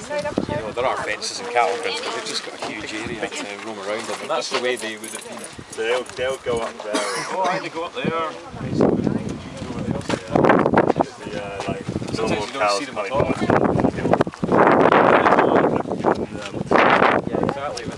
You know, there are fences and cattle grids, but they've just got a huge area to roam around in, and that's the way they would have been. They'll go up there. Oh, I they go up there. Sometimes you don't see them at all. Yeah, exactly.